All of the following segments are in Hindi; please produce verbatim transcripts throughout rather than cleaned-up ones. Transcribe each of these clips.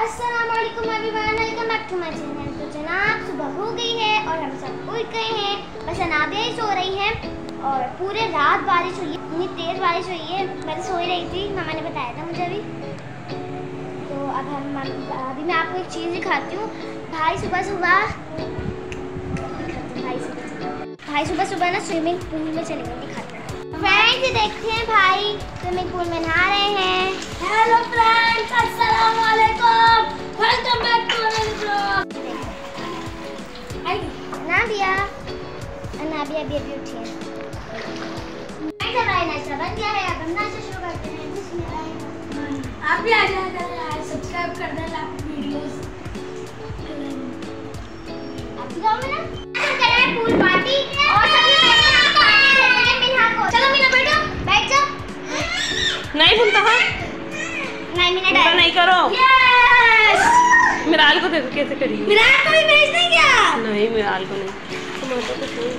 अस्सलामुअलैकुम everyone, welcome back to my channel. तो जनाब सुबह हो गई है और हम सब उठ गए हैं। बस अनाबिया ही सो रही हैं और पूरे रात बारिश हुई है, इतनी तेज़ बारिश हुई है। मैं तो सो ही रही थी, मामा ने बताया था मुझे अभी। तो अब हम अभी मैं आपको एक चीज़ दिखाती हूँ। भाई सुबह सुबह भाई सुबह भाई सुबह सुबह ना स्विमिंग पूल में चले गए, दिखाते हैं। फ्रेंड्स देखते हैं भाई स्विमिंग पूल में नहा रहे हैं। हेलो फ्रेंड्स, अस्सलाम वालेकुम, welcome back to another blog. Anabia Anabia भी अभी उठी है। हमारा नाश्ता बन गया है, अब हम नाश्ता शुरू करते हैं। आप भी आ जाए, सब्सक्राइब कर देना वीडियोस। अभी जाओ ना, हम कर रहे हैं पूल पार्टी और सभी लोग यहाँ पानी खेलेंगे मीना को। चलो मीना बैठो, बैठ जाओ। नहीं भूलता है, नहीं मीना डाल नहीं करो। यस, मिराल को देखो कैसे करी। मिराल को भी भेज दें क्या? नहीं मिराल को नहीं, टमाटो को छोड़।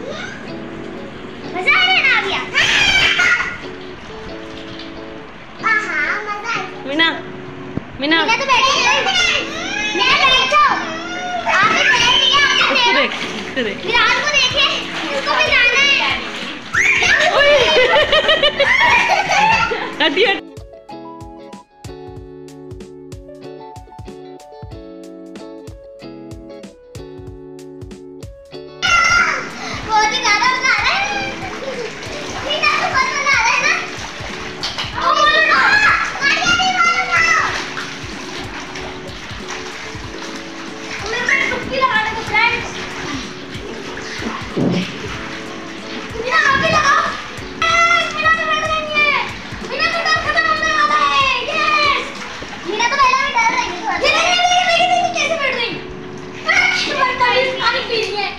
मजा आ रहा है ना अभी? हां हां मजा आ। मीना मीना मीना तो बैठी है। मीना बैठो, आप भी बैठ गए। आप इसको देख, इसको देख। मिराल को देखिए, इसको भी जाना है। हटी हटी। बहुत ही ज्यादा मजा आ रहा है। मीना को बहुत मजा आ रहा है ना? ओ बोलो ना, मारिया नहीं बोलो ना। मेरे को डुबकी लगाने को फ्रेंड्स। मीना आप भी लगाओ। मीना तो डर रही है। मीना को डर खत्म होने वाला है। यस, मीना तो पहले भी डर रही थी थोड़ा। ये देखिए देखिए देखिए कैसे बैठ गई। तुम्हारी तारीफ पानी पी रही है।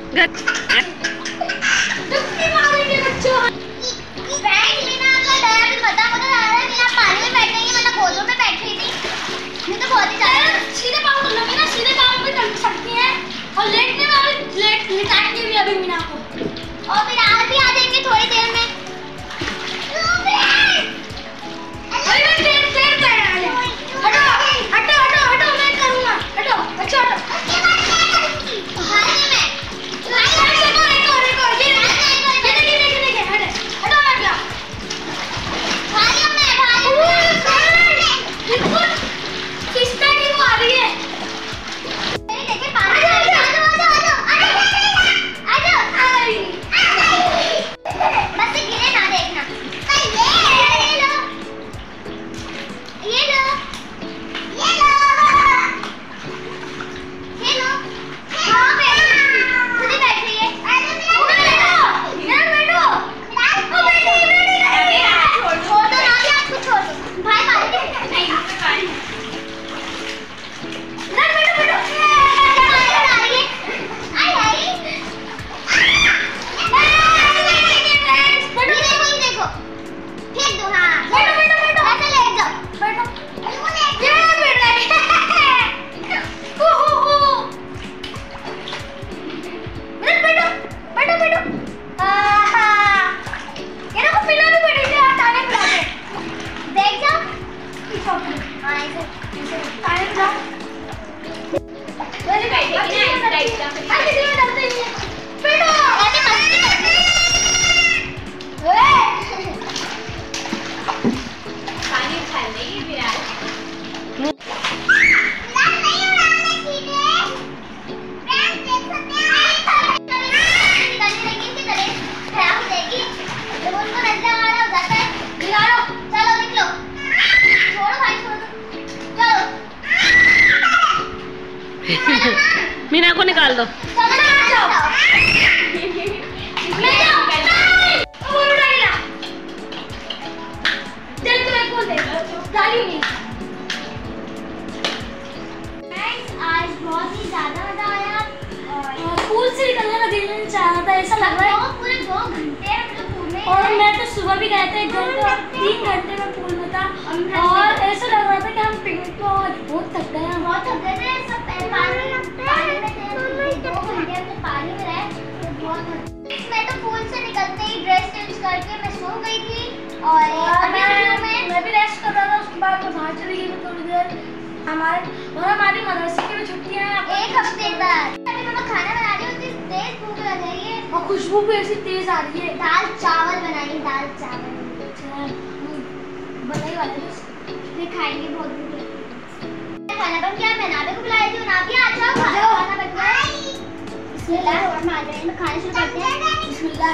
डुबकी मारेंगे बच्चों। फ्रेंड्स मीना का डर भी पता मुझे लग रहा है। मीना पानी में बैठ गई है, मतलब गोदों में बैठ गई थी। मैं तो बहुत ही ज्यादा सीधे पाँव कर लो मीना, सीधे पाँव पे कर सकती हैं और लेटने में अभी लेट लिटाएंगे भी अभी मीना को। और मिराल भी आ जाएंगे थोड़ी देर में। अरे मैं देर देर कर रहा है। हटो हटो हटो हटो, मैं करूँगा। हटो बच्चों हटो। भाई मैं मीना को निकाल दो। आज बहुत ही ज्यादा मजा आया और पूल से निकलने का दिल नहीं चाह रहा था, ऐसा लग रहा है पूरे दो घंटे हम लोग पूल में। और मैं तो सुबह भी गए थे, एक घंटे और तीन घंटे में पूल में था और ऐसा लग रहा था कि हम पिकनिक को आज बहुत थक गए हैं। बहुत थक गए थे, सब पानी पानी में थे, दो घंटे हम पानी में रहे तो बहुत थक। मैं तो पूल से निकलते ही ड्रेस चेंज करके मैं सो गई थी और मैं मैं भी रेस्ट कर रहा था। उसके बाद मैं बाहर चली गई थोड़ी देर हमारे और हमारी मदरसे की भी छुट्टियां हैं एक हफ्ते तक। अभी मम्मा खाना बना रही होती, तेज भूख लग रही है और खुशबू भी ऐसी तेज आ रही है। दाल चावल बनाई, दाल चावल बनाई वाले फिर खाएंगे, बहुत भूख लगी है। खाना बन गया, मैं नाबे को बुलाई थी, नाबे आ जाओ खाना बन गया। बिस्मिल्लाह रहमान रहीम, खाना शुरू करते हैं। बिस्मिल्लाह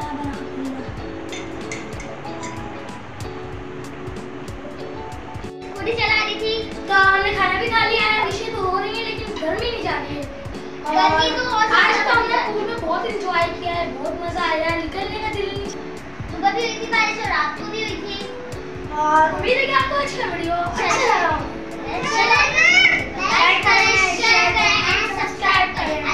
स्कूटी चला रही थी तो हमने खाना भी खा लिया है। बारिशें तो हो रही है लेकिन गर्मी नहीं जा रही है। गर्मी तो और आज तो हमने पूल में बहुत एंजॉय किया है, बहुत मजा आया है, निकलने का दिल नहीं। सुबह भी हुई थी बारिश और रात को भी हुई थी। और उम्मीद है कि आपको अच्छी लग रही हो। अच्छा लगा लाइक करें, शेयर करें एंड सब्सक्राइब करें।